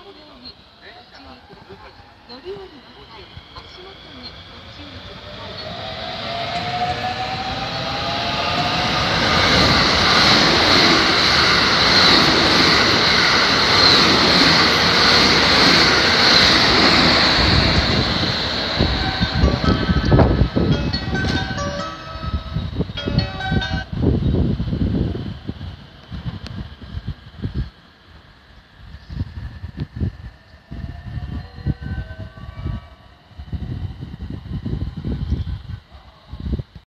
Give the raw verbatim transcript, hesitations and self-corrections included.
ようにご注意ください。乗り降りの際、足元にご注意ください。